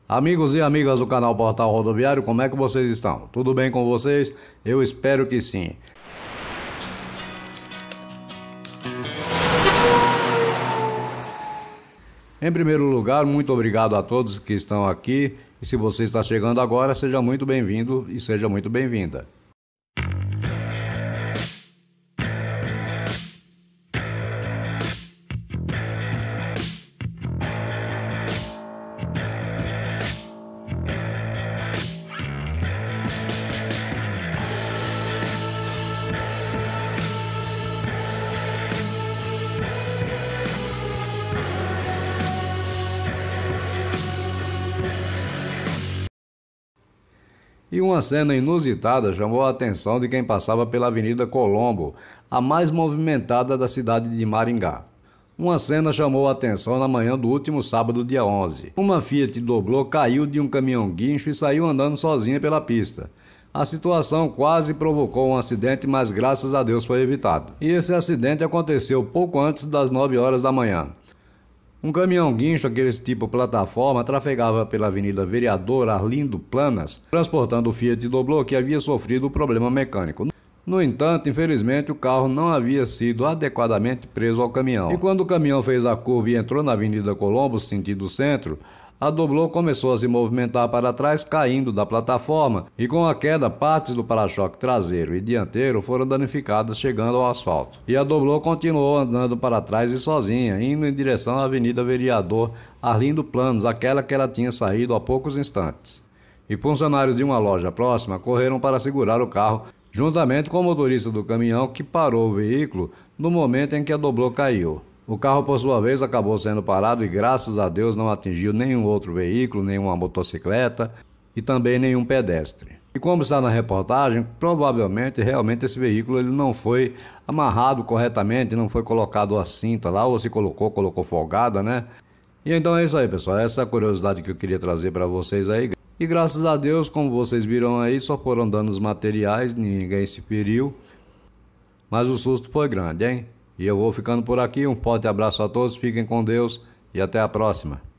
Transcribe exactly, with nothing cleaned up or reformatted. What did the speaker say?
Amigos e amigas do canal Portal Rodoviário, como é que vocês estão? Tudo bem com vocês? Eu espero que sim. Em primeiro lugar, muito obrigado a todos que estão aqui. E se você está chegando agora, seja muito bem-vindo e seja muito bem-vinda. E uma cena inusitada chamou a atenção de quem passava pela Avenida Colombo, a mais movimentada da cidade de Maringá. Uma cena chamou a atenção na manhã do último sábado, dia onze. Uma Fiat Doblô caiu de um caminhão guincho e saiu andando sozinha pela pista. A situação quase provocou um acidente, mas graças a Deus foi evitado. E esse acidente aconteceu pouco antes das nove horas da manhã. Um caminhão guincho, aqueles tipo plataforma, trafegava pela Avenida Vereador Arlindo Planas, transportando o Fiat Doblô que havia sofrido um problema mecânico. No entanto, infelizmente, o carro não havia sido adequadamente preso ao caminhão. E quando o caminhão fez a curva e entrou na Avenida Colombo, sentido centro, a Doblô começou a se movimentar para trás, caindo da plataforma, e com a queda, partes do para-choque traseiro e dianteiro foram danificadas, chegando ao asfalto. E a Doblô continuou andando para trás e sozinha, indo em direção à Avenida Vereador Arlindo Planos, aquela que ela tinha saído há poucos instantes. E funcionários de uma loja próxima correram para segurar o carro, juntamente com o motorista do caminhão, que parou o veículo no momento em que a Doblô caiu. O carro, por sua vez, acabou sendo parado e, graças a Deus, não atingiu nenhum outro veículo, nenhuma motocicleta e também nenhum pedestre. E como está na reportagem, provavelmente, realmente, esse veículo ele não foi amarrado corretamente, não foi colocado a cinta lá, ou se colocou, colocou folgada, né? E então é isso aí, pessoal. Essa é a curiosidade que eu queria trazer para vocês aí. E graças a Deus, como vocês viram aí, só foram danos materiais, ninguém se feriu. Mas o susto foi grande, hein? E eu vou ficando por aqui, um forte abraço a todos, fiquem com Deus e até a próxima.